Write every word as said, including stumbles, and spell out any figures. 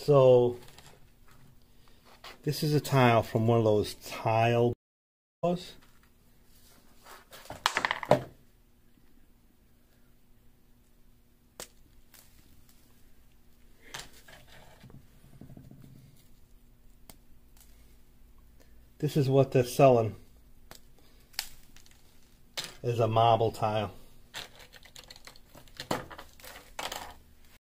So this is a tile from one of those tile bars. This is what they're selling, is a marble tile.